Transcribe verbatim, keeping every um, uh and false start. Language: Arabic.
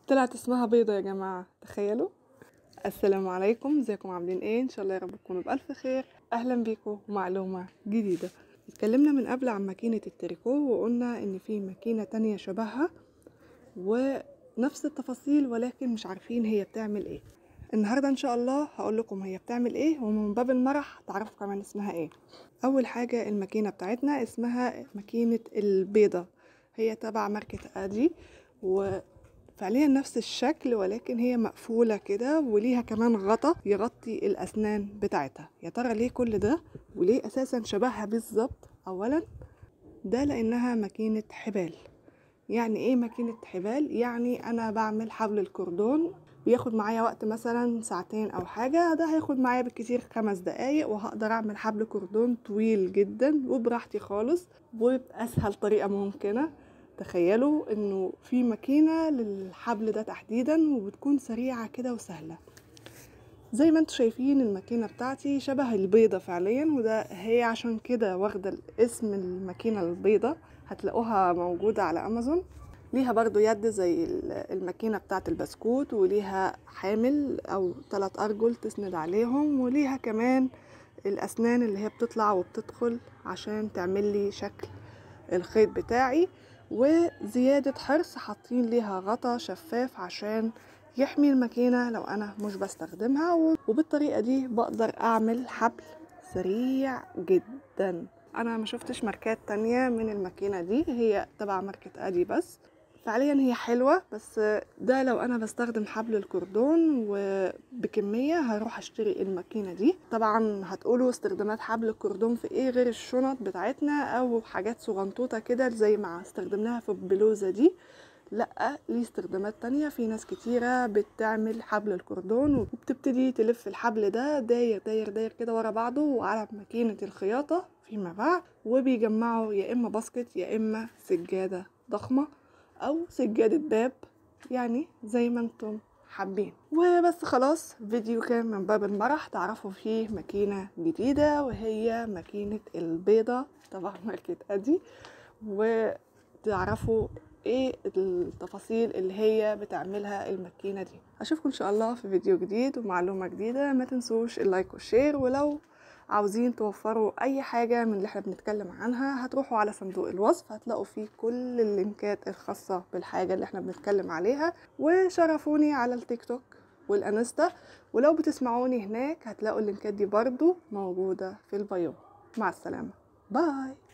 طلعت اسمها بيضة يا جماعة، تخيلوا. السلام عليكم، ازيكم عاملين ايه؟ ان شاء الله يا رب تكونوا بألف خير. اهلا بيكم ومعلومة جديدة. اتكلمنا من قبل عن ماكينة التريكو وقلنا ان في ماكينة تانية شبهها ونفس التفاصيل ولكن مش عارفين هي بتعمل ايه. النهاردة ان شاء الله هقول لكم هي بتعمل ايه، ومن باب المرح تعرفوا كمان اسمها ايه. اول حاجة الماكينة بتاعتنا اسمها ماكينة البيضة، هي تبع ماركة ادي وفعليا نفس الشكل ولكن هي مقفولة كده وليها كمان غطا يغطي الاسنان بتاعتها. يا ترى ليه كل ده وليه اساسا شبهها بالظبط؟ اولا ده لانها ماكينة حبال. يعني ايه ماكينة حبال؟ يعني انا بعمل حبل الكوردون بياخد معايا وقت مثلا ساعتين او حاجة، ده هياخد معايا بالكثير خمس دقايق وهقدر اعمل حبل كوردون طويل جدا وبراحتي خالص وبأسهل طريقة ممكنة. تخيلوا انه في ماكينة للحبل ده تحديدا وبتكون سريعة كده وسهلة. زي ما انتوا شايفين الماكينة بتاعتي شبه البيضة فعليا، وده هي عشان كده واخدة اسم الماكينة البيضة. هتلاقوها موجودة على امازون. ليها برضو يد زي الماكينة بتاعت البسكوت، وليها حامل او ثلاث ارجل تسند عليهم، وليها كمان الاسنان اللي هي بتطلع وبتدخل عشان تعمل لي شكل الخيط بتاعي. وزيادة حرص حاطين ليها غطا شفاف عشان يحمي الماكينة لو انا مش بستخدمها، وبالطريقة دي بقدر اعمل حبل سريع جدا. انا ما شفتش ماركات تانية من الماكينة دي، هي تبع ماركة ادي بس. فعليا هي حلوة، بس ده لو انا بستخدم حبل الكوردون وبكمية هروح اشتري الماكينة دي. طبعا هتقولوا استخدامات حبل الكوردون في ايه غير الشنط بتاعتنا او حاجات صغنطوطة كده زي ما استخدمناها في البلوزة دي؟ لا، ليه استخدامات تانية. في ناس كتيرة بتعمل حبل الكوردون وبتبتدي تلف الحبل ده داير داير داير كده ورا بعضه وعلى ماكينة الخياطة فيما بعد، وبيجمعوا يا اما باسكت يا اما سجادة ضخمة او سجادة باب، يعني زي ما انتم حابين. وبس خلاص، فيديو كان من باب المرح تعرفوا فيه ماكينة جديدة وهي ماكينة البيضة طبعا ماركة ادي، وتعرفوا ايه التفاصيل اللي هي بتعملها الماكينة دي. اشوفكم ان شاء الله في فيديو جديد ومعلومة جديدة. ما تنسوش اللايك والشير، ولو عاوزين توفروا اي حاجة من اللي احنا بنتكلم عنها هتروحوا على صندوق الوصف، هتلاقوا فيه كل اللينكات الخاصة بالحاجة اللي احنا بنتكلم عليها. وشرفوني على التيك توك والانستا، ولو بتسمعوني هناك هتلاقوا اللينكات دي برضو موجودة في البايو. مع السلامة، باي.